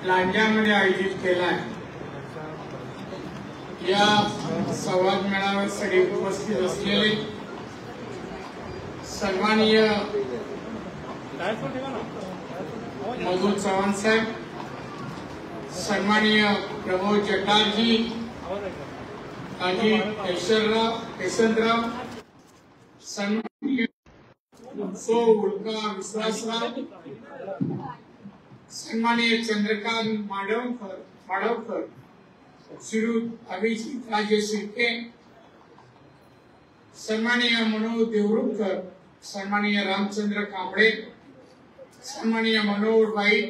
लांजामध्ये आयोजित केला आहे। या संवाद मेळाव्यासाठी उपस्थित असलेले सन्माननीय मधु चव्हाण साहेब, सन्माननीय प्रभू जटारजी, अजित यशवंतराव, सन्माननीय उल्का विश्वासराव, सन्माननीय चंद्रकांत माडवकर, श्रीयुत अभिजित राजे शिर्के, सन्माननीय मनोज देवरुखकर, सन्माननीय रामचंद्र कांबळे, सन्माननीय मनोहर भाई,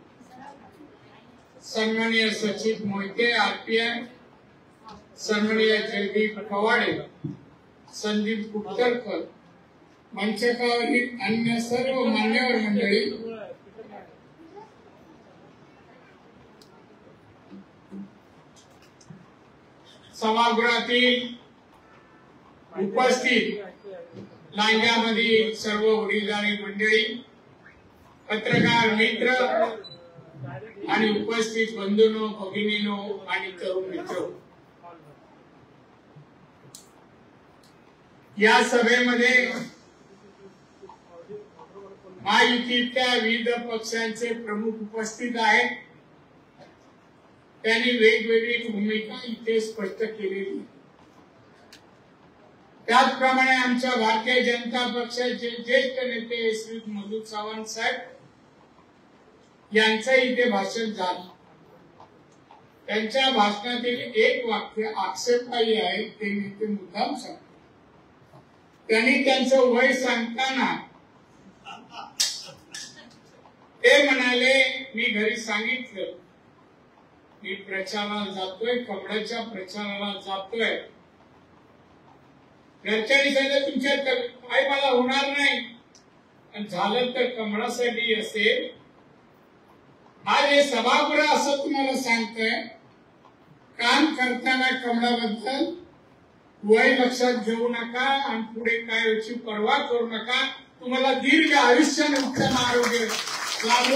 सन्माननीय सचिव मोहिते आरपीआय, सन्माननीय जयदीप कवाडे, संदीप कुटरकर, मंचकावरील अन्य सर्व मान्यवर मंडळी, सभागृहातील उपस्थित लांजामधील सर्व वडीलधारी मंडळी, पत्रकार मित्र आणि उपस्थित बंधूंनो, भगिनींनो आणि तरुण मित्र, या सभेमध्ये महायुतीच्या विविध पक्षांचे प्रमुख उपस्थित आहेत। त्यांनी वेगवेगळी भूमिका इथे स्पष्ट केलेली। त्याचप्रमाणे आमच्या भारतीय जनता पक्षाचे ज्येष्ठ नेते श्री मधु चव्हाण साहेब यांचं इथे भाषण झालं। त्यांच्या भाषणातील एक वाक्य आक्षेपार्ह आहे, ते मी ते मुद्दाम सांगतो। त्यांनी त्यांचं वय सांगताना ते म्हणाले, मी घरी सांगितलं मी प्रचाराला जातोय, कमळाच्या प्रचाराला जातोय। घरच्यांनी सांगितलं तुमच्या काय मला होणार नाही, आणि झालं तर कमळासाठी असेल। आज हे सभागृह असं तुम्हाला सांगतोय, काम करताना कमळाबद्दल वय लक्षात घेऊ नका आणि पुढे काय याची पर्वा करू नका। तुम्हाला दीर्घ आयुष्य आणि उत्तम आरोग्य लाभो।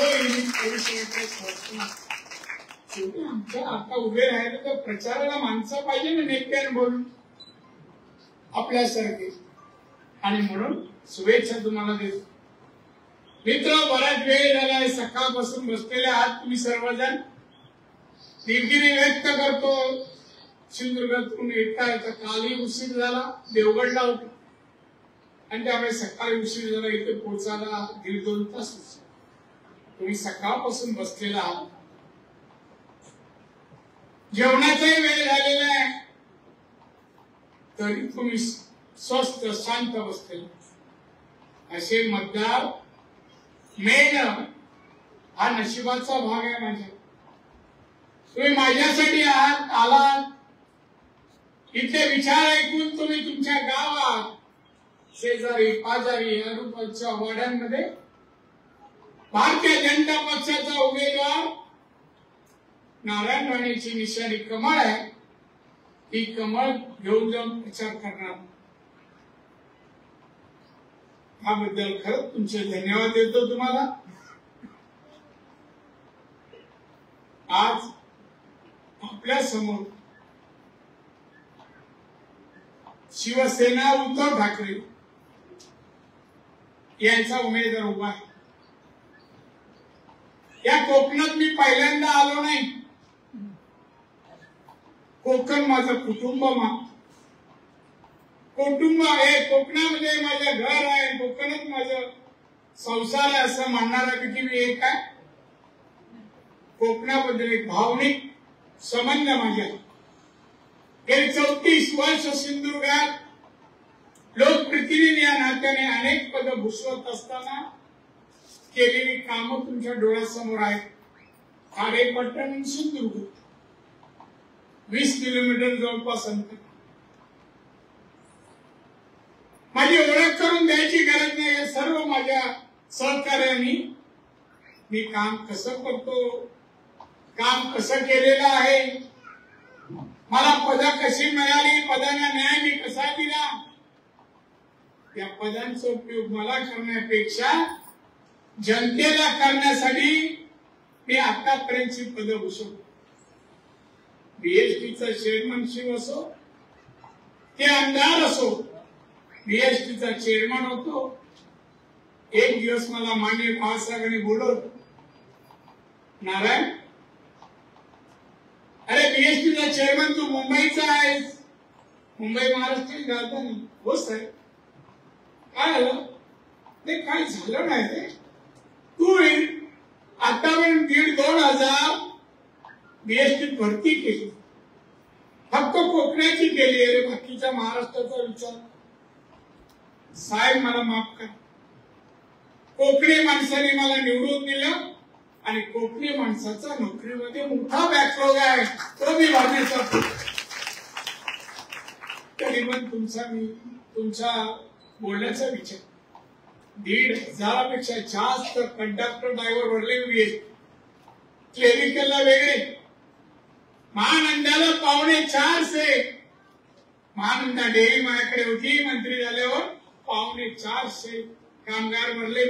आमच्या आता उभे राहिले तर प्रचाराला माणसं पाहिजे ना, नेत्यानं बोलून आपल्यासारखे, आणि म्हणून शुभेच्छा तुम्हाला देतो। मित्र, बराच वेळ झालाय, सकाळपासून बसलेले आहात तुम्ही सर्वजण। दिलगिरी व्यक्त करतो, सिंधुदुर्गातून येता येता कालही उशीर झाला, देवगडला होतो आणि त्यामुळे सकाळी उशीर झाला, इथे पोहोचायला 1.5-2 तास उशीर। तुम्ही सकाळपासून बसलेला आहात, जेवणाचाही वेळ झालेला आहे, तरी तुम्ही स्वस्थ शांत बसलेले। असे मतदार मिळणं हा नशिबाचा भाग आहे माझ्या। तुम्ही माझ्यासाठी आलात, इथे विचार ऐकून तुम्ही तुमच्या गावात, शेजारी पाजारी आजूबाजूच्या वाड्यांमध्ये भारतीय जनता पक्षाचा उमेदवार नारायण राणेची निशाणी कमळ आहे, ती कमळ घेऊन जाऊन प्रचार करणार। त्याबद्दल खरंच तुमचे धन्यवाद देतो तुम्हाला। आज आपल्या समोर शिवसेना उद्धव ठाकरे यांचा उमेदवार उभा आहे। या कोकणात मी पहिल्यांदा आलो नाही। कोकण माझं कुटुंब आहे, कोकणामध्ये माझं घर आहे, कोकणात माझं संसार आहे असं म्हणणाऱ्यापैकी मी एक आहे। कोकणाबद्दल एक भावनिक संबंध माझा। गेली 34 वर्ष सिंधुदुर्गात लोकप्रतिनिधी या नात्याने अनेक पद भूषवत असताना केलेली कामं तुमच्या डोळ्यासमोर आहेत। खारेपट्टण आणि सिंधुदुर्ग 20 किलोमीटर जवळपास अंतर। माझी ओळख करून द्यायची गरज नाही, सर्व माझ्या सहकार्यांनी मी काम कसं करतो, काम कसं केलेलं आहे, मला पद कशी मिळाली, पदांना न्याय मी कसा दिला, या पदांचा उपयोग मला करण्यापेक्षा जनतेला करण्यासाठी मी आतापर्यंतची पदं भूषवतो. बीएसटीचा चेअरमनशिप असो ते आमदार असो, बीएसटीचा चेअरमन होतो. एक दिवस मला माननीय बाळासाहेबांनी बोलवलं, नारायण अरे बीएसटीचा चेअरमन तू मुंबईचा आहेस, मुंबई महाराष्ट्राची राजधानी. हो साहेब. काय झालं? ते काय झालं नाही रे, तू आतापर्यंत 1,500-2,000 बीएसटी भरती केली, फक्त कोकणाची केली, अरे बाकीच्या महाराष्ट्राचा विचार. साहेब मला माफ करा, कोकणी माणसाने मला निवडून दिलं आणि कोकणी माणसाचा नोकरीमध्ये मोठा बॅकलॉग आहे, तो मी भरण्याचा. तरी पण तुमच्या बोलण्याचा विचार 1,500पेक्षा जास्त कंडक्टर ड्रायव्हर वरले उभे, क्लेरिकलला वेगळे, महानंदाला 450. महानंदा डेअरी माझ्याकडे होती, मंत्री झाल्यावर 450 कामगार भरले.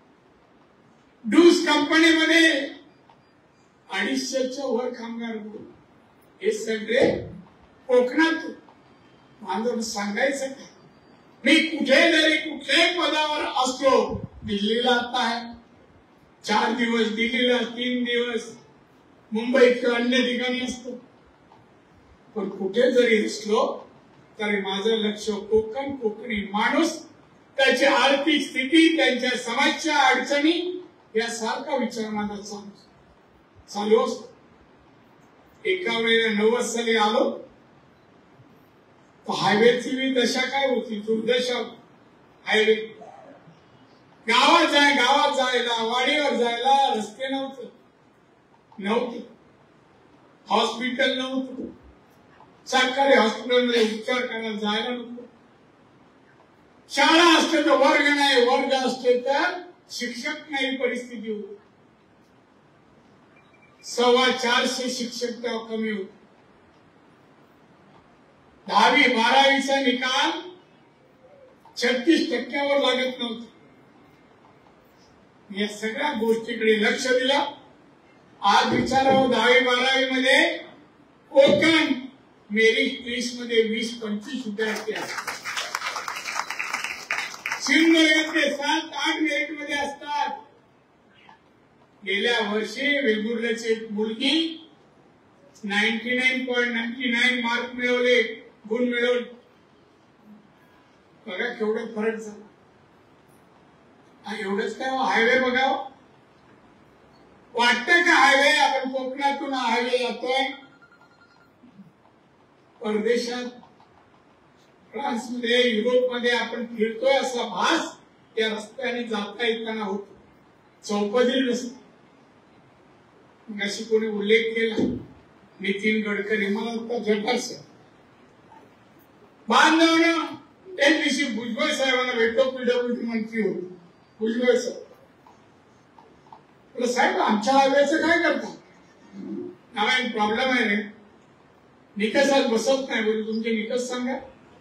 डूस कंपनीमध्ये 250च्या वर कामगार. हे सगळे कोकणात. माझं सांगायचं काय, मी कुठल्याही पदावर असलो, दिल्लीला आता आहे 4 दिवस, दिल्लीला 3 दिवस, मुंबईत किंवा अन्य ठिकाणी असतो, पण कुठे जरी असलो तरी माझं लक्ष कोकण, कोकणी माणूस, त्याची आर्थिक स्थिती, त्यांच्या समस्या अडचणी यासारखा विचार माझा चालू असतो. एका वेळेला 90 साली आलो, हायवेची बी दशा काय होती, दुर्दशा. हायवे गावात जायला, वाडीवर जायला रस्ते नव्हते, हॉस्पिटल नव्हतं, सरकारी हॉस्पिटलमध्ये उपचार करायला जायला नव्हतं. शाळा असते तर वर्ग नाही, वर्ग असते तर शिक्षक नाही परिस्थिती होती. 450 शिक्षक तेव्हा कमी होते. 10वी-12वीचा निकाल 36% लागत नव्हता. या सगळ्या गोष्टीकडे लक्ष दिलं. आज विचारावं, 10वी-12वी मध्ये कोकण मेरिट लिस्ट मध्ये 20-25 विद्यार्थी आहेत. सिंधुदुर्गातले 7-8 मेरिट मध्ये असतात. गेल्या वर्षी वेंगुर्ल्याची एक मुलगी 99.99 मार्क मिळवले, गुण मिळवले. बघा केवढा फरक झाला. एवढंच काय, हायवे बघावं वाटतं का? हायवे, आपण कोकणातून हायवे जातोय, परदेशात फ्रान्समध्ये, युरोपमध्ये आपण फिरतोय असा भास त्या रस्त्याने जाता येताना होतो. चौपदरी रस्ते. अशी कोणी उल्लेख केला, नितीन गडकरी, मला आता झटास बांधवणं. एक दिवशी भुजबळ साहेबांना भेटतो, पीडब्ल्यूडी मंत्री होते भुजबळ साहेब. साहेब आमच्या हायवेचं काय करता? नारायण प्रॉब्लेम आहे रे, निकषात बसत नाही. बोलू तुमचे निकष सांगा.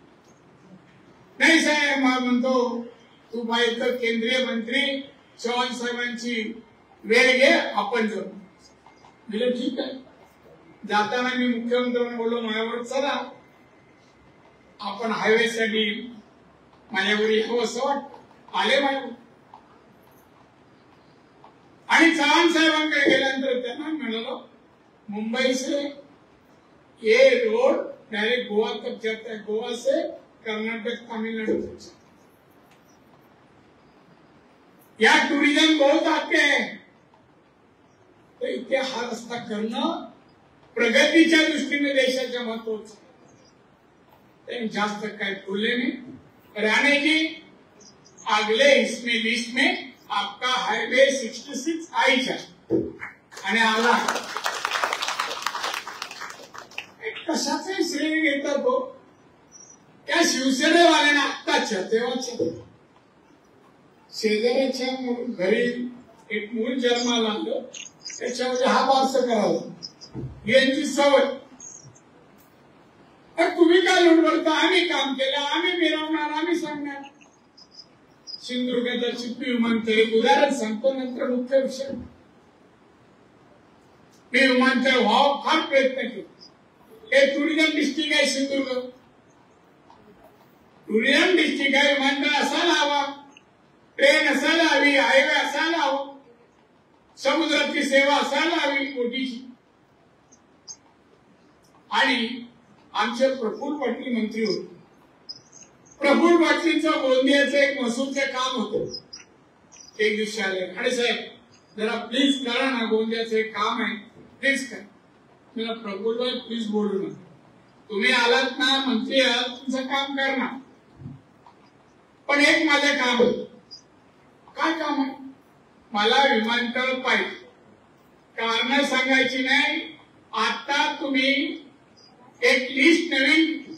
नाही साहेब, म्हणतो तू पाहिजे तर केंद्रीय मंत्री चव्हाण साहेबांची वेळ घे, आपण जाऊ. म्हणजे ठीक आहे. जाताना मी मुख्यमंत्र्यांना बोललो, माझ्यावर चला, आपण हायवे साठी माझ्यावर यावं असं वाटतं. आले माझ्यावर. आणि चव्हाण साहेबांकडे गेल्यानंतर त्यांना म्हणालो, मुंबई से ये रोड डायरेक्ट गोवा तक जाता है, गोवा से कर्नाटक तमिलनाडु तक जाता है. या टूरिज्म बहुत आते हैं, तो इथे हा रस्ता करणं प्रगतीच्या दृष्टीने देशाच्या महत्वाचं. त्यांनी जास्त काय बोलले नाही. राणे जी, अगले इसमें लिस्ट में आपका हाईवे 66 आई जाए आणि आला. कशाचे श्रेय घेतात तो? त्या शिवसेनेवाल्यांना आत्ताच्या तेव्हाच्या शेजाऱ्याच्या घरी एक मूल जन्माला आलं, त्याच्यामध्ये हा वारस करावा यांची सवय. तुम्ही काय लुडबडता? आम्ही काम केलं, आम्ही मिरवणार, आम्ही सांगणार. सिंधुदुर्गाचा चिपी विमानतळ एक उदाहरण सांगतो, नंतर मुख्य विषय. मी विमानतळ व्हावं फार प्रयत्न केले. हे टुरिझम डिस्ट्रिक्ट आहे सिंधुदुर्ग, टुरिझम डिस्ट्रिक्ट आहे, विमानतळ असायला हवा, ट्रेन असायला हवी, हायवे असायला हवं, समुद्राची सेवा असायला हवी मोठीची. आणि आमचे प्रफुल्ल पाटील मंत्री होते. प्रफुल्ल पाटीलचं गोंदियाचं एक महसूलचं काम होतं. एक दिवशी आले, आणि साहेब जरा प्लीज करा ना, गोंदियाचं एक काम आहे, प्लीज करा. मला प्रफुल्ल भाई प्लीज बोलू नका, तुम्ही आलात ना, मंत्री आहात, तुमचं काम करणार, पण एक माझं काम होतं. काय काम आहे? मला विमानतळ पाहिजे. कारण सांगायची नाही. आता तुम्ही एक लिस्ट नवीन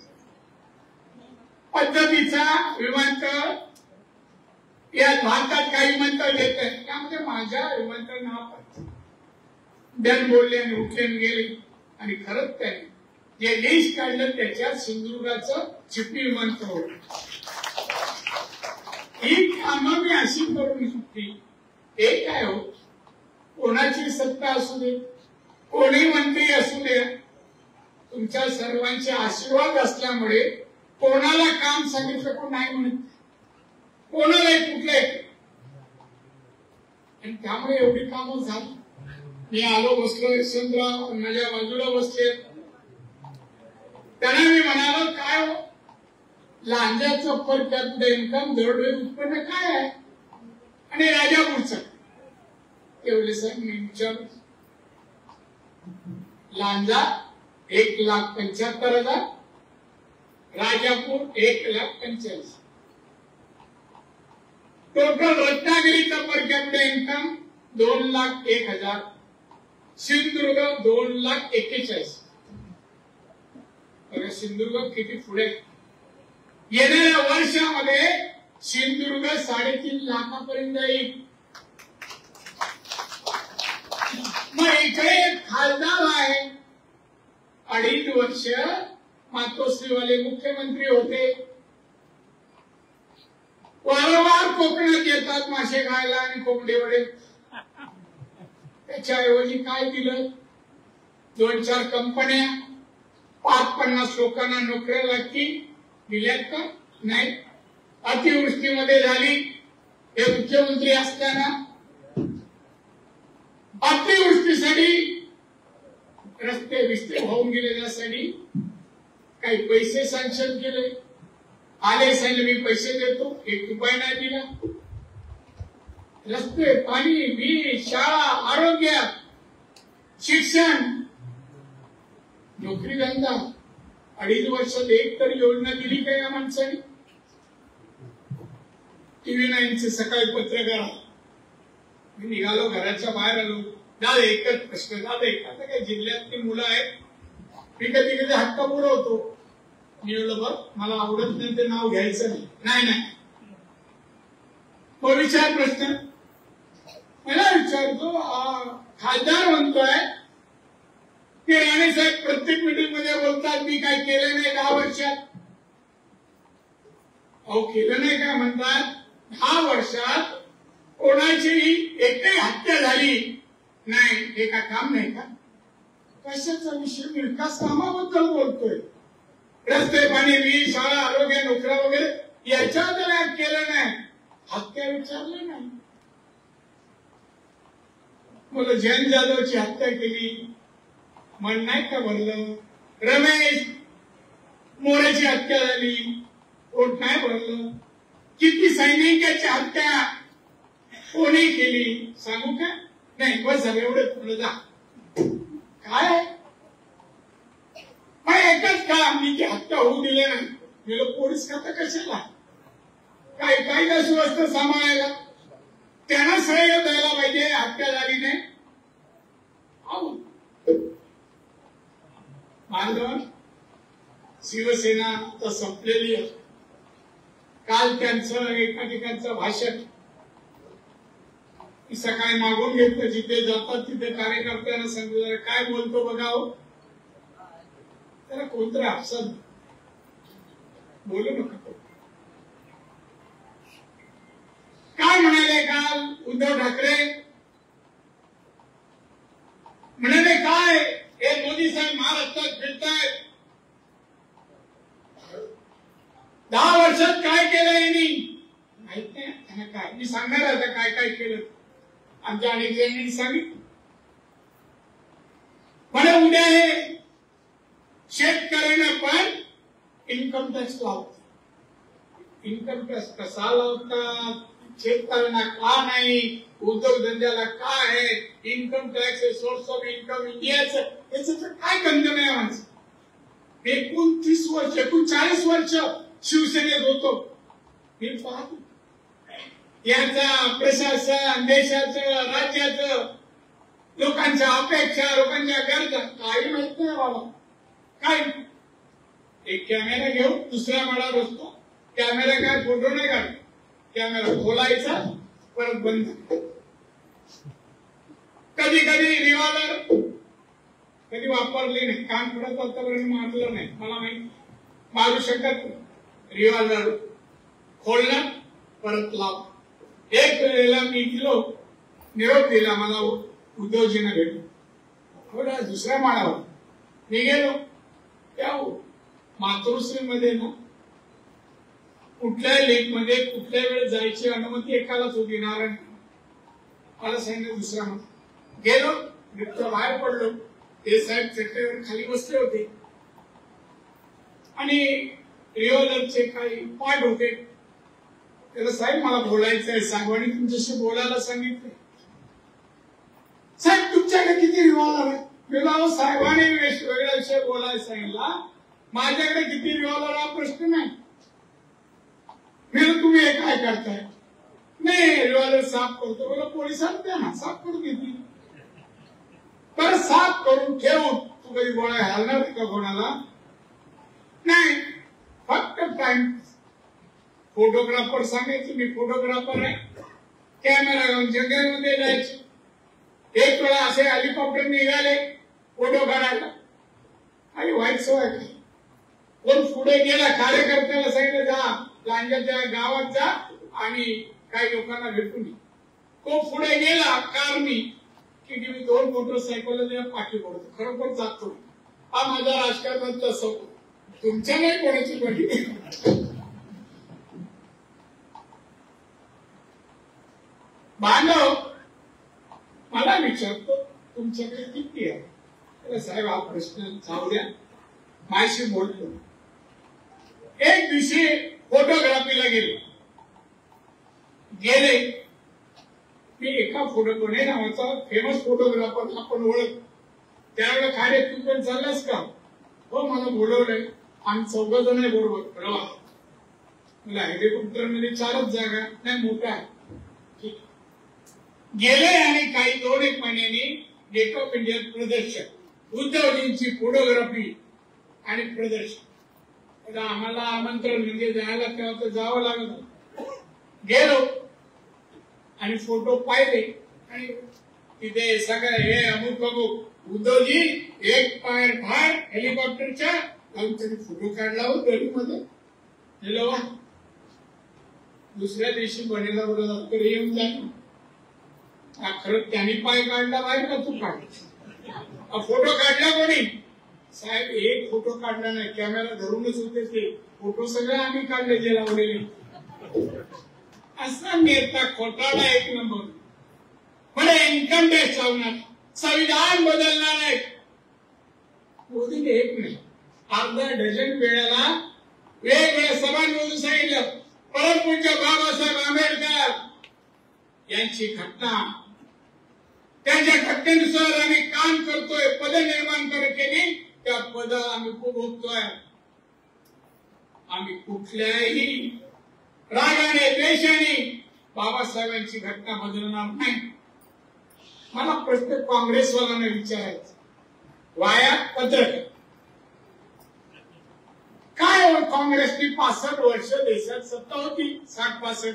पद्धतीचा विमानतळ या भारतात काही विमानतळ देत आहेत, त्यामध्ये माझ्या विमानतळ नाव पाहिजे. बॅन बोलले आणि उठले गेले. आणि खरंच त्याने जे लिस्ट काढलं त्याच्यात सिंधुदुर्गाचं चिपी विमानतळ होतं. ही कामं मी अशी करून शकते. हे काय हो, कोणाची सत्ता असू दे, कोणी मंत्री असू दे, तुमच्या सर्वांचे आशीर्वाद असल्यामुळे कोणाला काम सांगितलं कोण नाही म्हणत, कोणाला कुठलंय. आणि त्यामुळे एवढी कामं झाली. मी आलो, बसलो, यशवंतराव माझ्या बाजूला बसले. त्यांना मी म्हणालो, काय हो लांजाचं पर कॅपिटल इन्कम दरडोई उत्पन्न काय आहे आणि राजापूरचं एवढे साहेब मी विचारलं. लांजा 1,75,000, राजापूर 1,45,000. टोटल रत्नागिरीचं पर कॅपिटल इन्कम 2,01,000, सिंधुदुर्ग 2,41,000. बघा सिंधुदुर्ग किती पुढे. येणाऱ्या वर्षामध्ये सिंधुदुर्ग 3.5 लाखापर्यंत येईल. मग इकडे खासदार आहे, 2.5 वर्ष मातोश्रीवाले मुख्यमंत्री होते, वारंवार कोकणात येतात मासे खायला आणि कोंबडी वडे. त्याच्याऐवजी काय दिलं? 2-4 कंपन्या, 50 लोकांना नोकऱ्या लागतील, दिल्यात का? नाही. अतिवृष्टीमध्ये झाली, हे मुख्यमंत्री असताना अतिवृष्टीसाठी रस्ते बिस्ते वाहून गेले, त्यासाठी काही पैसे सँक्शन केले. आले सांगितले मी पैसे देतो, 1 रुपया नाही दिला. रस्ते, पाणी, वीज, शाळा, आरोग्य, शिक्षण, नोकरी धंदा 2.5 वर्षात एक तरी योजना दिली का या माणसाने? TV 9चे सकाळी पत्रकार, मी निघालो, घराच्या बाहेर आलो, दादा एकच प्रश्न, दादा आता काही जिल्ह्यातली मुलं आहेत, मी कधी कधी हक्का पुरवतो. मी बोललो बघ मला आवडत नाही ते नाव घ्यायचं नाही. नाही मग विचार प्रश्न. मला विचारतो, खासदार म्हणतोय की राणे साहेब प्रत्येक मीटिंग मध्ये बोलतात मी काय केलं नाही 10 वर्षात. अहो केलं नाही का म्हणतात? 10 वर्षात कोणाची एकही हत्या झाली नाही, हे का काम नाही का? कशाचा विषय? विकास कामाबद्दल बोलतोय. रस्ते, पाणी, वीज, शाळा, आरोग्य, नोकऱ्या वगैरे याच्याबद्दल केलं नाही, हत्या विचारले नाही. मला जयंत जाधवची हत्या केली मन नाही का भरलं? रमेश मोरेची हत्या झाली, पोट नाही भरलं. किती सैनिकाची हत्या कोणी केली सांगू का? नाही बस झालं एवढं, पुढे जा. काय एकच का आम्ही की हत्या होऊ दिले नाही? गेलो पोलीस खाता कशाला? काय कायदा सुव्यवस्था सांभाळायला त्यांना सहयोग द्यायला पाहिजे. हत्या झाली नाही. बांधव शिवसेना तर संपलेली आहे. काल त्यांचं एका ठिकाणचं भाषण सकाळी मागून घेतलं, जिथे जातात तिथे कार्यकर्त्यांना सांगितलं काय बोलतो बघावं. त्याला कोणतरी हसत बोलू नका. काय म्हणाले काल उद्धव ठाकरे? म्हणाले फिरतायत, महाराष्ट्रात फिरतायत. 10 वर्षात काय केलं यांनी माहित नाही त्यांना. काय मी सांगणार आता काय काय केलं. आमच्या अनेक जणांनी सांगितलं. मला उद्या हे शेतकऱ्यांना पण इन्कम टॅक्स लावतात. इन्कम टॅक्स कसा लावतात, शेतकऱ्यांना का नाही, उद्योगधंद्याला का आहे, income tax source of income इंडियाचं याचं काय गंध नाही आमचं. 29 वर्ष 39 वर्ष शिवसेनेत होतो. मी पाहतो याचा प्रशासन, देशाचं, राज्याचं, लोकांच्या अपेक्षा, लोकांच्या गरजा काही माहित नाही बाबा. काय एक कॅमेरा घेऊ दुसऱ्या माळावर बसतो. कॅमेरा काय फोटो नाही काढ, कॅमेरा खोलायचा परत बंद. कधी कधी रिव्हॉल्वर कधी वापरली नाही, कान पडत आतापर्यंत मारलं नाही मला माहिती. मारू शकत रिव्हॉल्वर खोलणं परत लाव. एक वेळेला मी गेलो, निरोप दिला मला उद्योगजीने भेटलो. दुसऱ्या माळावर मी गेलो. त्या मातृश्री मध्ये ना कुठल्याही लेक मध्ये कुठल्या वेळ जायची अनुमती एकालाच होती. नारायण मला सांगितलं दुसरा गेलो, लिफ्टच्या बाहेर पडलो. ते साहेब चटईवर खाली बसले होते आणि रिव्हॉल्वरचे काही पार्ट होते. त्याला साहेब मला बोलायचं आहे, साहेबांनी तुमच्याशी बोलायला सांगितले. साहेब तुमच्याकडे किती रिव्हॉल्वर आहे? मी साहेबांनी वेगळा विषय बोलायला सांगितला. माझ्याकडे किती रिव्हॉल्वर हा प्रश्न नाही. मी तुम्ही हे काय करताय? नाही रिव्हॉल्वर साफ करतो. बोला पोलिसांना द्या ना, साफ करून घेतली. तर साफ करून ठेवून तू कधी गोळ्या घालणार का कोणाला? नाही, फक्त टाइम. फोटोग्राफर सांगायचे मी फोटोग्राफर आहे, कॅमेरा घेऊन जंगलमध्ये जायचे. एक वेळा असे हेलिकॉप्टर निघाले फोटो काढायला. आणि वाईट सवय काय, कोण पुढे गेला कार्यकर्त्याला सांगितलं जा लांजाच्या गावात जा आणि काही लोकांना भेटून ये. तो पुढे गेला कारनी की मी 2 मोटरसायकल पाठी पडतो. खरोखर जातो. हा माझा राजकारणाचा सवय. तुमच्या नाही कोणाची पाठी. बांधव मला विचारतो तुमच्याकडे किती आहे? साहेब हा प्रश्न जाऊ द्या, माझ्याशी बोलतो. एक दिवशी फोटोग्राफीला गेले. मी एका फोटोने नावाचा फेमस फोटोग्राफर आपण ओळख. त्यावेळेला खाली तू पण चाललास का? हो मला बोलवलंय. आम्ही 14 जण आहे बरोबर प्रवास. मला हेलिकॉप्टर मध्ये 4च जागा नाही, मोठा आहे. गेले आणि काही 2-1 महिन्यांनी गेट ऑफ इंडिया प्रदर्शन, उद्धवजींची फोटोग्राफी आणि प्रदर्शन. आम्हाला आमंत्रण म्हणजे जायला तेव्हा तर जावं लागत. गेलो आणि फोटो पाहिले आणि तिथे सगळं हे अमुक अमुक उद्धवजी एक पाय बाहेर हेलिकॉप्टरच्या जाऊन त्यांनी फोटो काढला हो गडीमध्ये. गेलो दुसऱ्या दिवशी बनेला बोलला येऊन जाईल. खरंच त्यांनी पाय काढला बाहेर का तू काढ? फोटो काढला कोणी? साहेब एक फोटो काढला नाही, कॅमेरा धरूनच होते ते फोटो सगळे आम्ही काढले जे लावलेले. असा नेता खोटाडा एक नंबर. मला इन्कम टॅक्स लावणार, संविधान बदलणार आहे. मोदीने एक नाही अर्धा डझन वेळेला वेगवेगळ्या सभांमधून सांगितलं परमपूज्य बाबासाहेब आंबेडकर यांची घटना, त्यांच्या घटनेनुसार आम्ही काम करतोय, पद निर्माण केली, त्या पद आम्ही उपभोगतोय. आम्ही कुठल्याही रागाने द्वेषाने बाबासाहेबांची घटना बदलणार नाही. मला प्रत्येक काँग्रेसवाल्यांना विचारायचं वाया पत्रकार काय हो? काँग्रेसची 65 वर्ष देशात सत्ता होती. 60-65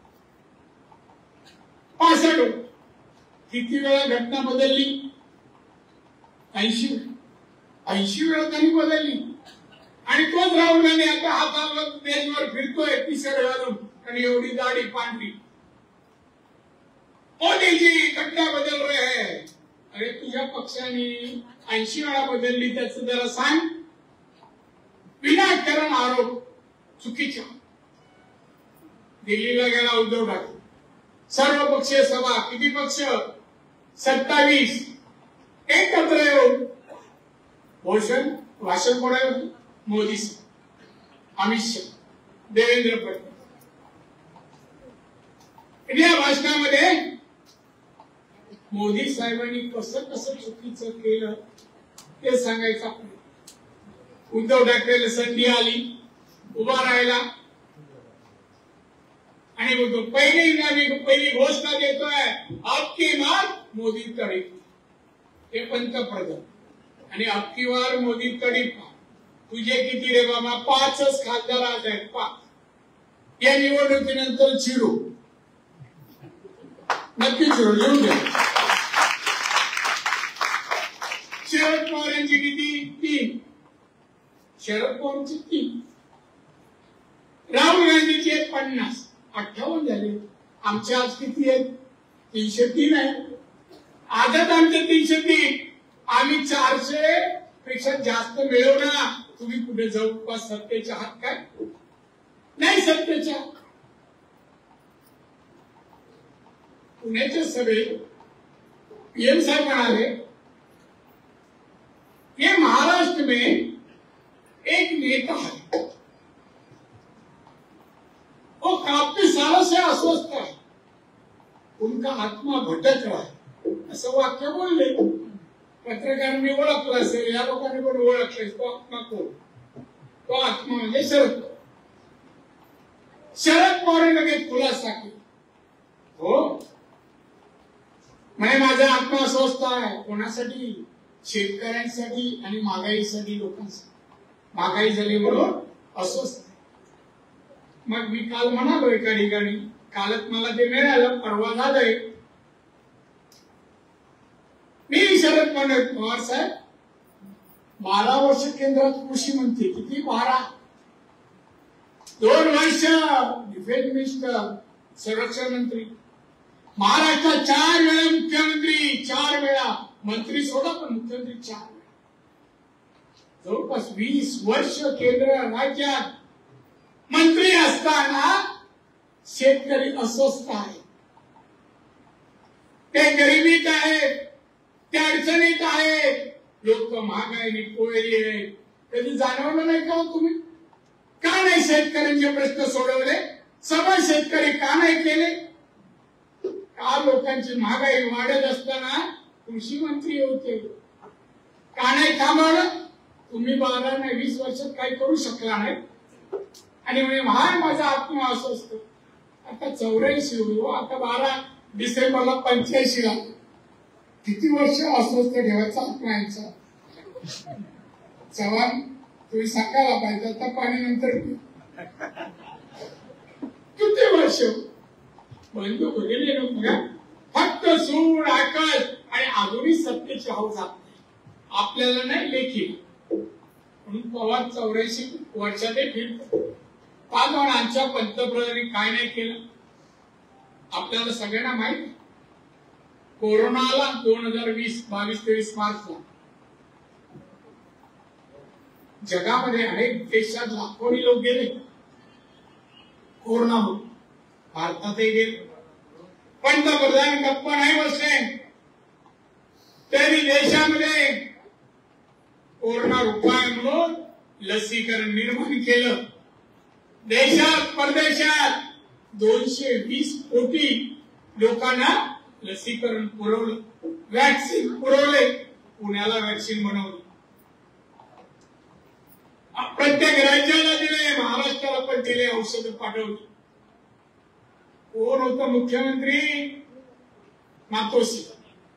किती वेळा घटना बदलली? 80 वेळा त्यांनी बदलली. आणि तोच राहुल गांधी आता हातावर देशभर फिरतोय टी-शर्ट घालून आणि एवढी दाढी पांढरी. मोदी जी घटना बदल रहे हैं, अरे तुझ्या पक्षाने 80 वेळा बदलली, त्याचं जरा सांग. विनाकारण आरोप चुकीचा. दिल्लीला गेला उद्धव ठाकरे, सर्व पक्षीय सभा, किती पक्ष? 27. एकत्र येऊन भाषण कोणाला? मोदी साहेब, अमित शहा, देवेंद्र फडणवीस. या भाषणामध्ये मोदी साहेबांनी कसं कसं चुकीचं केलं ते सांगायचं. उद्धव ठाकरेला संधी आली, उभा राहिला आणि बोलतो पहिली घोषणा देतोय, आपकी मात मोदी तडीप. हे पंतप्रधान आणि आपकी वार मोदी तडीप. तुझे किती रे बाबा? 5च खासदार आज आहेत, 5. या निवडणुकीनंतर चिरू, नक्की चिरू, लिहून द्या. शरद पवारांची किती? 3. शरद पवारांची 3. राहुल गांधीची 50. 58 झाले. आमचे आज किती आहेत? 303 आहे. आजच आमचे 303. आम्ही 400 पेक्षा जास्त मिळवू ना. तुम्ही कुठे जवळपास सत्तेच्या हात काय? नाही सत्तेच्या. पुण्याच्या सभेत पीएम साहब म्हणाले, ये महाराष्ट्र में एक नेता है, वो काफी सालों से अस्वस्थ है, उनका आत्मा भटक रहा है. असं वाक्य बोलले. पत्रकारांनी ओळखलं असेल, या लोकांनी पण ओळखले. तो आत्मा कोण? तो आत्मा म्हणजे शरद पवार. शरद पवार लगेच खुलासा केला, हो म्हणजे माझा आत्मा अस्वस्थ आहे. कोणासाठी? शेतकऱ्यांसाठी आणि महागाईसाठी. लोकांसाठी महागाई झाली म्हणून अस्वस्थ. मग मी काल म्हणालो एका ठिकाणी, कालच मला ते मिळालं, परवा झालंय. मी शरद पवार साहेब 12 वर्ष केंद्रात कृषी मंत्री. किती? 12. 2 वर्ष डिफेन्स मिनिस्टर, संरक्षण मंत्री. महाराष्ट्रात 4 वेळा मुख्यमंत्री, 4 वेळा मंत्री सोडा, पण मुख्यमंत्री 4 वेळा. जवळपास 20 वर्ष केंद्र राज्यात मंत्री असताना शेतकरी अस्वस्थ आहे. ते गरिबीत आहेत, ते अडचणीत आहेत. लोक महागाईने कोळली आहेत. कधी जाणवलं नाही का तुम्ही? का नाही शेतकऱ्यांचे प्रश्न सोडवले? सगळे शेतकरी का नाही केले? का लोकांची महागाई वाढत असताना कृषी मंत्री होते, का नाही थांबवलं? तुम्ही 12 नाही 20 वर्षात काही करू शकला नाही. आणि म्हणजे माझा आत्मा अस्वस्थ. आता 84 हो, आता 12 डिसेंबरला 85 ला. किती वर्ष अस्वस्थ ठेवायचा आत्मा यांचा? चव्हाण तुम्ही सांगायला पाहिजे. आता पाणी नंतर किती वर्ष बंद वगैरे बघा. फक्त सूड आकाश आणि अजूनही सत्तेची हौस आपल्याला नाही लेखी. म्हणून पवार 84 वर्षात फिरतो. पाच आमच्या पंतप्रधानांनी काय नाही केलं आपल्याला सगळ्यांना माहिती. कोरोनाला 2022-23 मार्चला जगामध्ये अनेक देशात लाखोनी लोक गेले कोरोना. भारतातही गेले. पंतप्रधान गप्पा नाही बसले तरी देशामध्ये कोरोना उपाय म्हणून लसीकरण निर्माण केलं. देशात परदेशात 220 कोटी लोकांना लसीकरण पुरवलं, वॅक्सिन पुरवले. पुण्याला वॅक्सिन बनवलं, प्रत्येक राज्याला दिले, महाराष्ट्राला पण दिले, औषध पाठवली. कोण होतं मुख्यमंत्री? मातोश्री.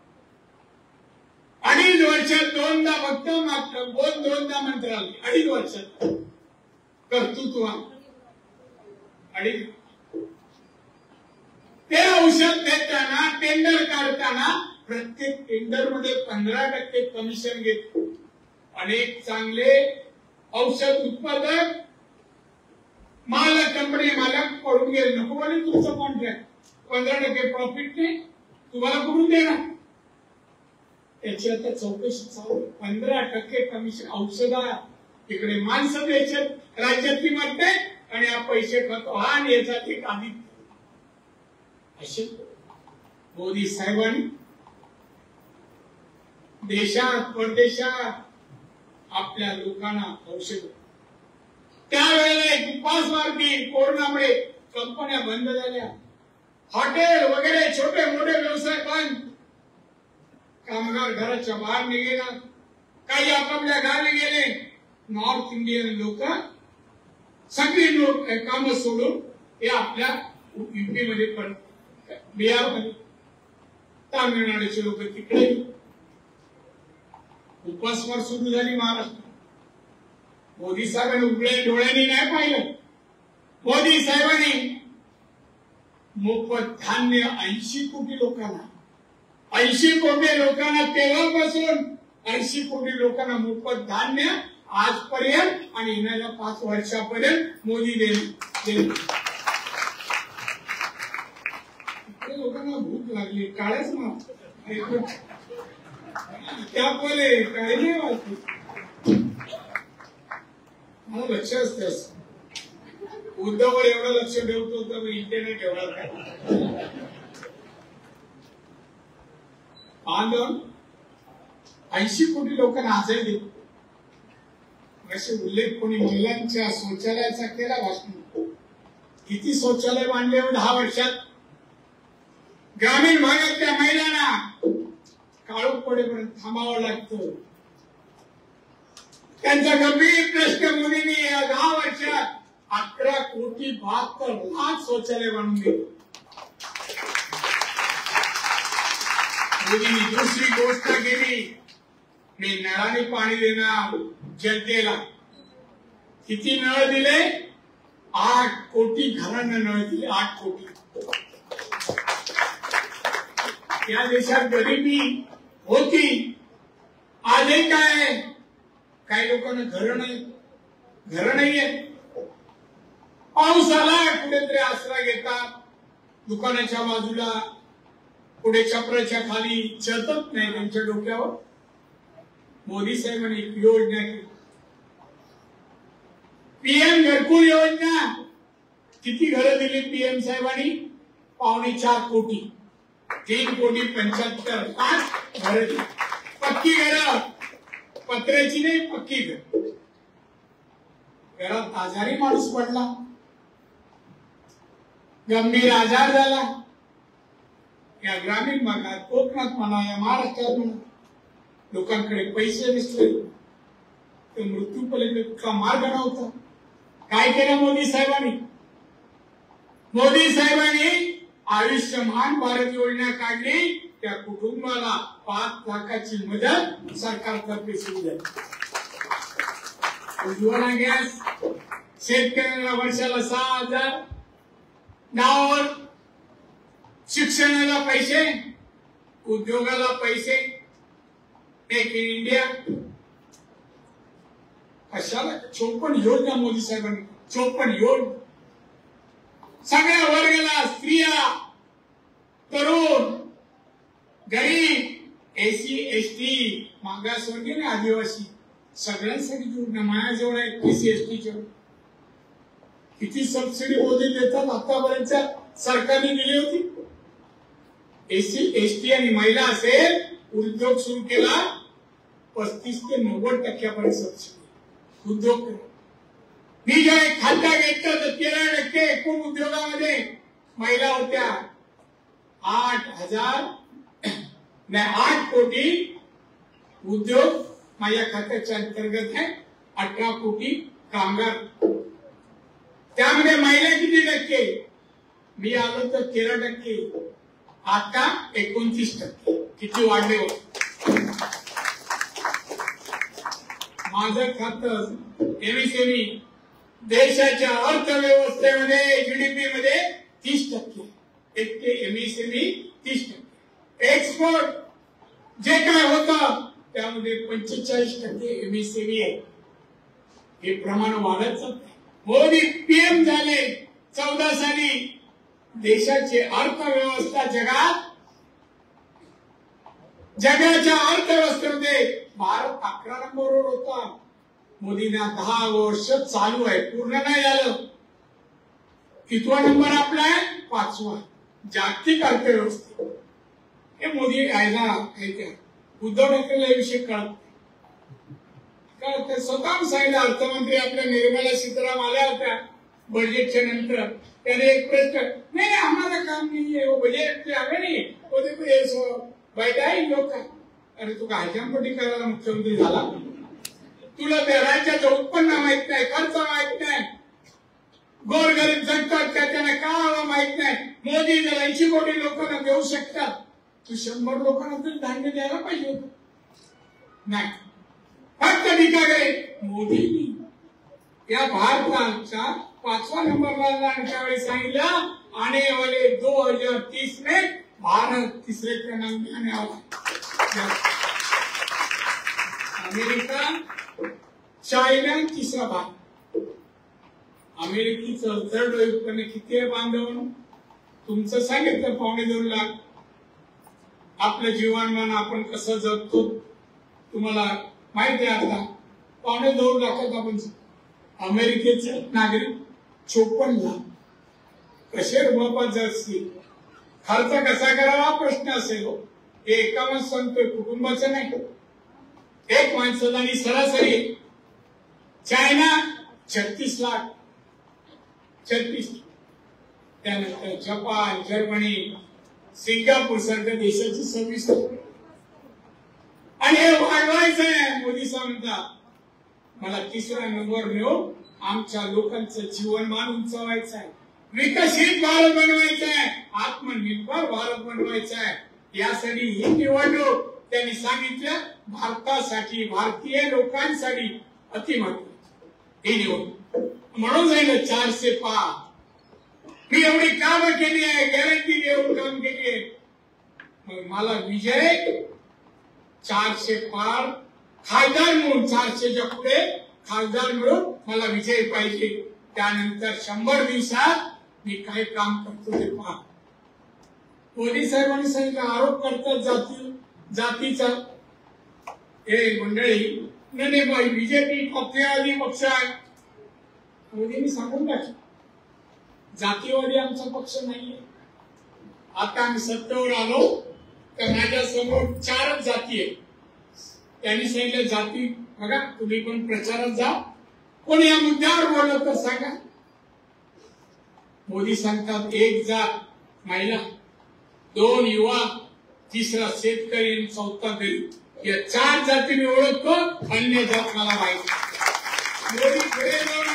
2.5 वर्षात 2दा फक्त दोनदा मंत्रालय. 2.5 वर्षात कर्तृत्व. ते औषध देताना, टेंडर काढताना प्रत्येक टेंडर मध्ये 15% कमिशन घेत. अनेक चांगले औषध उत्पादक मालक, कंपनी मालक पडून गेले. नको म्हणे तुमचं कॉन्ट्रॅक्ट, 15% प्रॉफिट नाही तुम्हाला करून देणार. त्याची आता चौकशी चालू. 15% कमिशन औषधात, इकडे माणसं द्यायच्यात राज्यातली मरते आणि हा पैसे खातो हा आणि याचा ते आधी. असे मोदी साहेबांनी देशात परदेशात आपल्या लोकांना औषध, त्यावेळेला एक उपासमार्गी कोरोनामुळे कंपन्या बंद झाल्या, हॉटेल वगैरे छोटे मोठे व्यवसाय बंद, कामगार घराच्या बाहेर निघेना, काही आपापल्या गावी गेले. नॉर्थ इंडियन लोक सगळी लोक काम सोडून हे आपल्या युपी मध्ये पण, बिहार मध्ये, तामिळनाडूचे लोक तिकडे. उपासमार सुरू झाली महाराष्ट्रात. मोदी साहेबांनी उघड्या डोळ्यांनी नाही पाहिलं. मोदी साहेबांनी मोफत धान्य 80 कोटी लोकांना, 80 कोटी लोकांना तेव्हापासून 80 कोटी लोकांना मोफत धान्य आजपर्यंत आणि येणाऱ्या 5 वर्षापर्यंत मोदी देईल. लोकांना भूक लागली, काळच ना त्यामुळे काही नाही वाटत. मला लक्ष असते उद्धववर एवढं लक्ष ठेवतो तर इंटरनेट ठेवणार काय. आंदोलन 80 कोटी लोकांना आजही देतो. असे उल्लेख कोणी महिलांच्या शौचालयाचा केला भाषण. किती शौचालय बांधले 10 वर्षात. ग्रामीण भागातल्या महिलांना काळोख पडेपर्यंत थांबावं लागतं. त्यांचा गंभीर प्रश्न मोदींनी या 10 वर्षात 11 कोटी 72 लाख शौचालय बांधून दिले. मोदींनी दुसरी गोष्ट केली, मी नळाने पाणी देणार जनतेला. किती नळ दिले? 8 कोटी घरांना नळ दिले. 8 कोटी. या देशात गरिबी होती, आजही काय, काही लोकांना घर नाहीये. पाऊस आला कुठेतरी आसरा घेतात, दुकानाच्या बाजूला, पुढे छपराच्या खाली, छतच नाही त्यांच्या डोक्यावर. मोदी साहेबांनी एक योजना केली, पीएम घरकुल योजना. किती घरं दिली पीएम साहेबांनी? 4.25 कोटी. 3.75 लाख घरं दिली. पक्की घरं, पत्र्याची नाही, पक्की घर. घरात आजारी माणूस पडला, गंभीर आजार झाला, या ग्रामीण भागात, कोकणात म्हणा, या महाराष्ट्रात म्हणा, लोकांकडे पैसे नसले, तर मृत्यू पलीकडे कुठला मार्ग नव्हता. काय केलं मोदी साहेबांनी? मोदी साहेबांनी आयुष्यमान भारत योजना काढली. त्या कुटुंबाला 5 लाखाची मदत सरकारतर्फे सुरू झाली. उज्ज्वला गॅस, शेतकऱ्यांना वर्षाला 6,000, नावावर शिक्षणाला पैसे, उद्योगाला पैसे, मेक इन इंडिया. कशाला 54 योजना मोदी साहेबांनी, 54 योजना. सगळ्या वर्गाला, स्त्रिया, तरुण, गरीब, एसी, एसटी, मागासवर्गीय, आदिवासी, सगळ्यांसाठी योजना माझ्याजवळ आहे. एसी एसटीच्या किती सबसिडी मोदी देतात आतापर्यंत सरकारने दिली होती. एसी एसटी आणि महिला असेल, उद्योग सुरू केला, 35 ते 90% सबसिडी उद्योग. मी जेव्हा खातं घेतलं तर 13% एकूण उद्योगामध्ये महिला होत्या. 8 कोटी उद्योग माझ्या खात्याच्या अंतर्गत आहे. 18 कोटी कामगार, त्यामध्ये महिला किती टक्के? मी आलो तर 13%, आता 29%. किती वाढले हो. माझं खातं एमएसएमई देशाच्या अर्थव्यवस्थेमध्ये, जीडीपी मध्ये 30%. एमएसएमई 30%. एक्सपोर्ट जे काय होतं त्यामध्ये 45% एमएसएमई आहे. हे प्रमाण वाढत चाललंय. मोदी पीएम झाले 14 साली. देशाची अर्थव्यवस्था जगात जगाच्या अर्थव्यवस्थेमध्ये भारत 11 नंबरवर होता. मोदींना 10 वर्ष चालू आहे, पूर्ण नाही झालं. कितवा नंबर आपला आहे? 5वा जागतिक अर्थव्यवस्था. हे मोदी आयला उद्धव ठाकरेला विषय कळत स्वतः सांगितलं. अर्थमंत्री आपल्या निर्मला सीतारामन आल्या होत्या बजेटच्या नंतर. त्याने एक प्रश्न, नहीं हमारा काम नहीं है वो बजट आवे नहीं बैठा ही लोक. अरे तू काय हजामपट्टी करायला मुख्यमंत्री झाला? तुला त्या राज्याचं उत्पन्न माहित नाही, खर्च माहित नाही, गोरगरीब जगतात का त्यांना का हवं माहित नाही. मोदी जर 80 कोटी लोकांना देऊ शकतात, तू 100 लोकांना तरी धान्य द्यायला पाहिजे होतं. नाही, फक्त भिकारे मोदींनी या भारताचा 5वा नंबरला त्यावेळी सांगितलं आने वाले 2030 में भारत तिसरे क्रमांक में आने वाला. अमेरिका, चायना तिसरा भाग. अमेरिकेचं जड उत्पन्न किती आहे बांधव? तुमचं सांगितलं 2.25 लाख. आपलं जीवनमान आपण कसं जगतो तुम्हाला माहिती आहे. आता 2.25 लाखात आपण. अमेरिकेचे नागरिक 54 लाख. कसे रुबाबात असतील, खर्च कसा करावा प्रश्न असेल. हे एका सांगतोय, कुटुंबाचं नाही. एक माणसाचा आणि सरासरी. चायना 36 लाख. 36. त्यानंतर जपान, जर्मनी, सिंगापूर सारख्या देशाची 26 लाख. आणि हे वाढवायचंय. मोदी सांगतात मला तिसरा नंबर मिळवून आमच्या लोकांचं जीवनमान उंचावायचं आहे, विकसित भारत बनवायचा आहे, आत्मनिर्भर भारत बनवायचा आहे. यासाठी ही निवडणूक त्यांनी सांगितलं भारतासाठी, भारतीय लोकांसाठी अति महत्वाची ही निवडणूक. म्हणून जाईल 400 पार. मी एवढी कामं केली आहे, गॅरंटी देऊन काम केली आहे. मग मला विजय 400 पार खासदार म्हणून 400च्या पुढे खासदार मिळून मला विजय पाहिजे. त्यानंतर 100 दिवसात मी काय काम करतो ते पहा. मोदी साहेबांनी सांगितलं आरोप करतात जातीचा. हे मंडळी नाही बाई बीजेपी पक्षवादी पक्ष आहे. मोदींनी सांगून टाकलं जातीवादी आमचा पक्ष नाहीये. आता आम्ही सत्तेवर आलो तर माझ्या समोर 4 जाती आहेत. त्यांनी सांगितलं जाती बघा तुम्ही पण प्रचारात जा, कोण या मुद्द्यावर बोललं तर सांगा. मोदी सांगतात 1 जात महिला, 2 युवा, 3रा शेतकरी आणि 4था गरीब. या 4 जाती मी ओळखतो, अन्य जात मला माहिती. मोदी पुढे जाऊन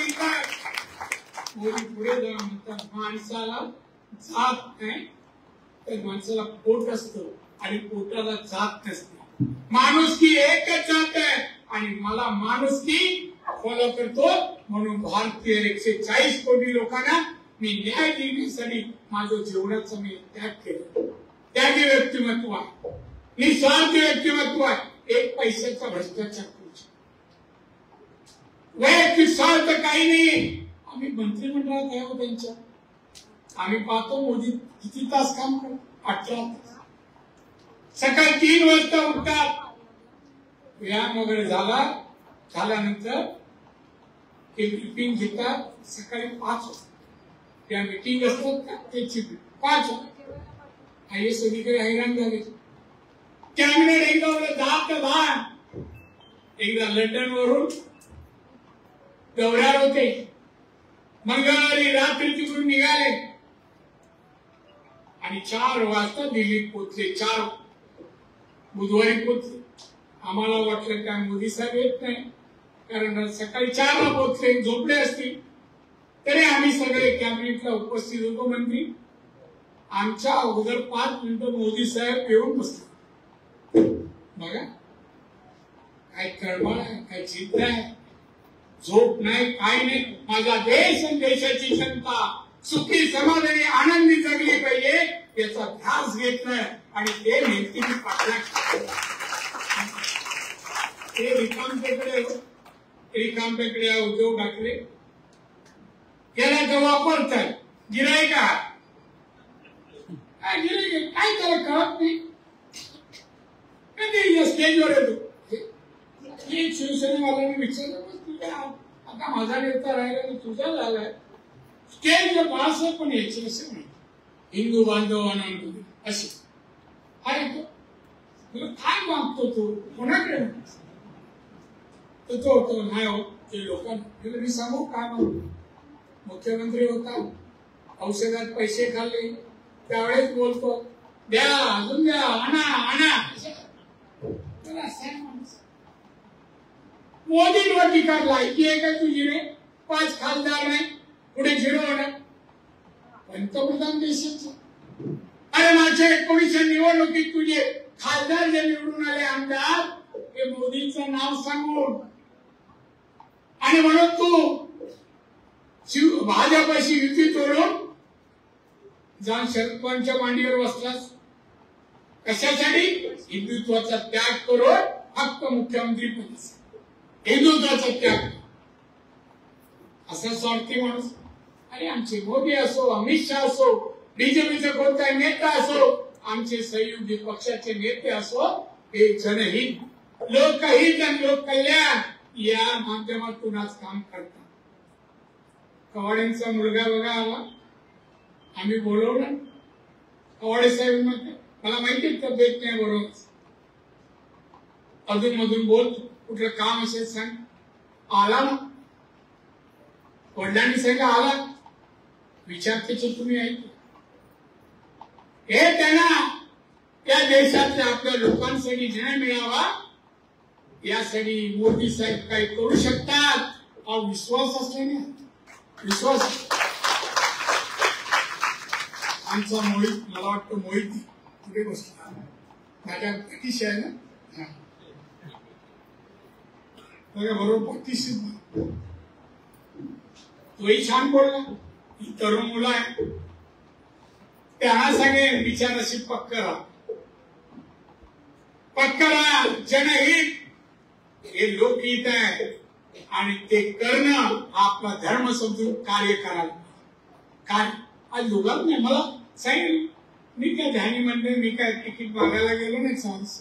म्हणतात माणसाला जात नाही तर माणसाला पोट असतं आणि पोटाला जात नसते. माणुसकी एकच जात आहे आणि मला माणुसकी फॉलो करतो. म्हणून भारतीय 140 कोटी लोकांना मी न्याय देण्यासाठी माझं जीवनाचं मी त्याग केलं. त्यागी व्यक्तिमत्व आहे, निस्वार्थ व्यक्तिमत्व आहे. 1 पैशाचा भ्रष्टाचार करू. वैयक्तिक स्वार्थ काही नाही. आम्ही मंत्रिमंडळात आहे त्यांच्या. आम्ही पाहतो मोदी किती तास काम करतात, 18 तास. सकाळी 3 वाजता उठतात, व्यायाम वगैरे झाल्यानंतर टिफिन घेतात. सकाळी 5 वाजता त्या मीटिंग असतात का त्याची 5 वाजता. हे सगळीकडे हैराण झाले. कॅबिनेट एकदा 10 ते 10. एकदा लंडन वरून दौऱ्यावर होते. मंगळवारी रात्री तिकडून निघाले आणि 4 वाजता दिल्लीत पोहोचले. 4 बुधवारी पोहोचले. आम्हाला वाटलं काय मोदी साहेब येत नाही, कारण सकाळी 4 ला पोहोचले, झोपले असतील. तरी आम्ही सगळे कॅबिनेटला उपस्थित होतो मंत्री. आमच्या अगोदर 5 मिनिटं मोदी साहेब येऊन बसले. बघा काय कळमळ आहे, काय चिंता आहे. झोप नाही, काय नाही. माझा देश आणि देशाची जनता सुखी समाधानी आनंदी जगली पाहिजे याचा ध्यास घेतलाय आणि ते नेमकी पाठला. ते रिकामटेकडे उद्योग टाकले. याला तर वापरतात गिरायका. काय त्याला कळत नाही. नाही स्टेजवर येतो. एक शिवसेनेवाल्यांनी विचारलं तुझ्या आता माझा नेता राहिला तुझा झालाय स्टेजवर बाळासाहेब पण यायचे असं नाही हिंदू बांधवांमध्ये असे. अरे तुला काय मागतो तू कोणाकडे तो होतो नाही हो ते लोकांना मी सांगू काय म्हणतो. मुख्यमंत्री होता औषधात पैसे खाल्ले त्यावेळेस बोलतो द्या अजून द्या आणा आणा. मोदींवर टीका लायकी आहे का तुझी रे. 5 खासदार नाही पुढे 0 होणार पंतप्रधान देशाचा. अरे माझ्या 19 निवडणुकीत तुझे खासदार जे निवडून आले आमदार ते मोदींचं नाव सांगून आणि म्हणून तू भाजपाशी युती तोडून जाऊन शरद पवारांच्या मांडीवर बसलास. कशासाठी हिंदुत्वाचा त्याग करून फक्त मुख्यमंत्री पदाचा हिंदुत्वाचा त्याग असा स्वार्थी माणूस. अरे आमचे मोदी असो अमित शहा असो बीजेपीचा कोणता नेता असो आमचे सहयोगी पक्षाचे नेते असो हे जनहित लोकहित आणि लोककल्याण या माध्यमातून आज काम करतात. कवाडेंचा मुलगा बघा आला आम्ही बोलवलं कवाडे साहेब म्हणते मला माहिती तब्येत नाही बरोबर अधून मधून बोल कुठलं काम असेल सांग. आला ना वडिलांनी सांगितलं आला विचारतेचे तुम्ही ऐकले हे त्यांना त्या देशातल्या आपल्या लोकांसाठी न्याय मिळावा यासाठी मोदी साहेब काही करू शकतात हा विश्वास असल्याने विश्वास. आमचा मोहित मला वाटतं मोहित कुठे बसला माझ्या पाठीशी आहे ना बघा बरोबर पाठीशी तोही छान बोलला. ही तरुण मुलं आहे त्यांना सांगेन विचाराशी पक्का जनहित हे लोकहित आहे आणि ते करणं हा आपला धर्म समजून कार्य करायला काय. आज दोघात नाही मला सांगेल मी काय ध्यानी म्हणते मी काय तिकीट मागायला गेलो नाही चान्स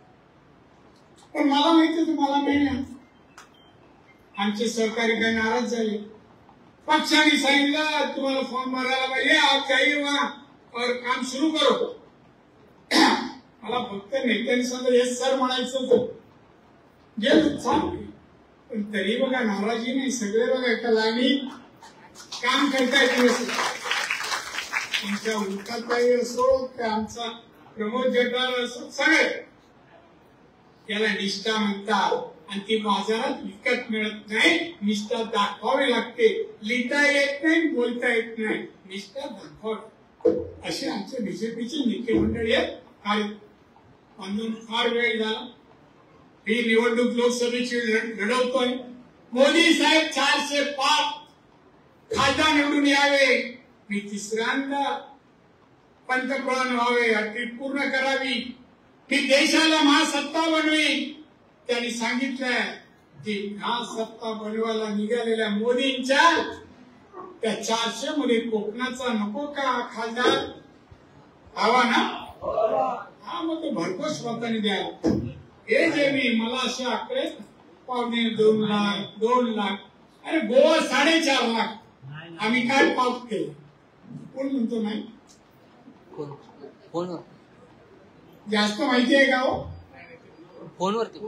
पण मला माहिती तुम्हाला मिळणार. आमचे सहकारी काय नाराज झाले पक्षाने सांगितलं तुम्हाला फॉर्म भरायला पाहिजे आज जाईल और काम सुरू करो. मला फक्त नेत्यांनी सांगितलं हे सर म्हणायचं होतं गेलो चालू पण तरी बघा नाराजी नाही सगळे बघा एका लाईनी काम करतायत दिवस. तुमच्या उलटाताई असो की आमचा प्रमोद जटार असो सगळे याला निष्ठा म्हणतात आणि ती बाजारात विकत मिळत नाही. निष्ठा दाखवावी लागते लिहिता येत नाही बोलता येत नाही निष्ठा दाखवावी. असे आमचे बीजेपीचे नेते मंडळी आहेत. म्हणून फार वेळ झाला ही निवडणूक लोकसभेची लढवतोय. मोदी साहेब 405 खासदार निवडून यावे मी तिसऱ्यांदा पंतप्रधान व्हावे अटी पूर्ण करावी मी देशाला महासत्ता बनवी. त्यांनी सांगितलंय की महासत्ता बनवायला निघालेल्या मोदींच्या त्या 400 मध्ये कोकणाचा नको का खासदार हवा ना हा मग तो भरघोस मताने द्यायला. हे जे मी मला असे आकडे 2.5 लाख 2 लाख अरे गोवा 4.5 लाख आम्ही काय पाप केलं कोण म्हणतो नाही फोनवर जास्त माहिती आहे का हो फोनवरती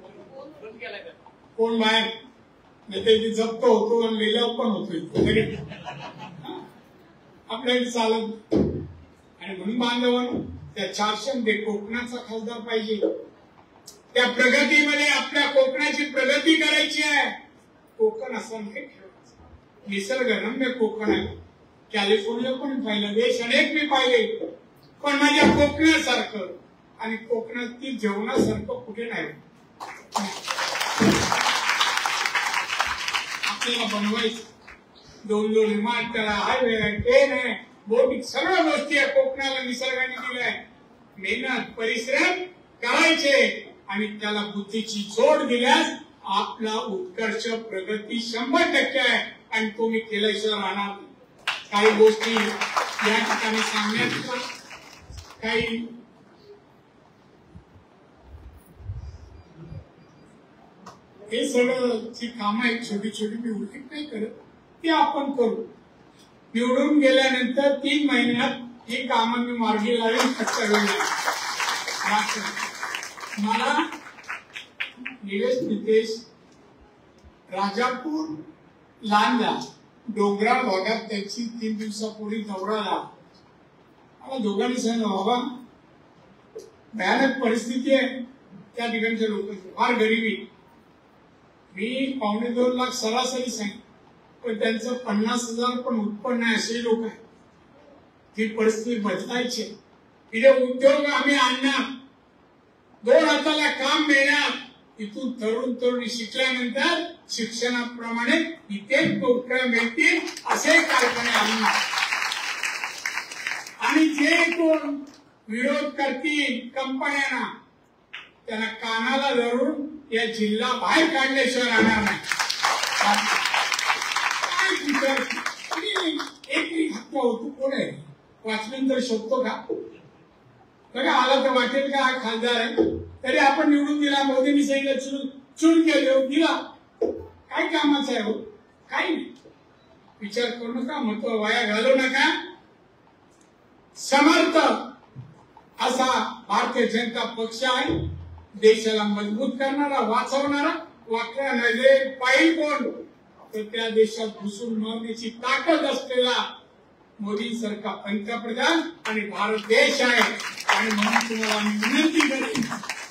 कोण बाहेर नाही ते जप्त होतो आणि लिलाव पण होतो आपल्याकडे चालत आणि म्हणून बांधवांनो त्या 400 मध्ये कोकणाचा खासदार पाहिजे. त्या प्रगतीमध्ये आपल्या कोकणाची प्रगती करायची आहे. कोकण असं नाही ठेवायचं निसर्गरम्य कोकण आहे. कॅलिफोर्निया पण पाहिलं देश अनेक मी पाहिले पण माझ्या कोकणासारखं आणि कोकणातील जेवणासारखं कुठे नाही. आपल्याला बनवायचं 2 विमानतळ हायवे ट्रेन आहे बोटिंग सगळ्या गोष्टी आहे कोकणाला निसर्गाने दिलाय. मेहनत परिश्रम करायचे आणि त्याला बुद्धीची जोड दिल्यास आपला उत्कर्ष प्रगती 100% आहे आणि तुम्ही केल्याशिवाय राहणार. काही गोष्टी या ठिकाणी सांगण्यात काही हे सगळं जी कामं आहेत छोटी छोटी मी उल्लेख नाही करत ती आपण करू. निवडून गेल्यानंतर 3 महिन्यात ही कामं मी मार्गी लावेन. मला निलेश नितेश राजापूर लांजा डोंगराळ भागात त्याची 3 दिवसापूर्वी दौरा झाला. मला दोघांनी सांगितलं बाबा भयानक परिस्थिती आहे त्या ठिकाणच्या लोकांची, फार गरिबी. मी 2.25 लाख सरासरी सांगितलं पण त्यांचं 50,000 पण उत्पन्न आहे असे लोक आहेत. ती परिस्थिती बदलायची. इथे उद्योग आम्ही आणणार, 2 हाताला काम मिळणार. इथून तरुण तरुणी शिकल्यानंतर शिक्षणाप्रमाणे इथे नोकऱ्या मिळतील असे कारखाने आणणार. आणि जे कोण विरोध करतील कंपन्यांना त्यांना कानाला धरून या जिल्हा बाहेर काढल्याशिवाय राहणार नाही. एक हत्या होतो कोण आहे वाचल्यानंतर शोधतो का? बघा आला तर वाटेल का हा खासदार आहे तरी आपण निवडून दिला. मोदींनी सांगितलं चून केले दिला. काय कामाचं आहे हो? काही नाही. विचार करू नका, महत्व वाया घालू नका. समर्थ असा भारतीय जनता पक्ष आहे. देशाला मजबूत करणारा, वाचवणारा. वाकड्या नजरे पाहिल कोण तर त्या देशात घुसून मारण्याची ताकद असलेला मोदींसारखा पंतप्रधान आणि भारत देश आहे. आणि म्हणून तुम्हाला विनंती करेन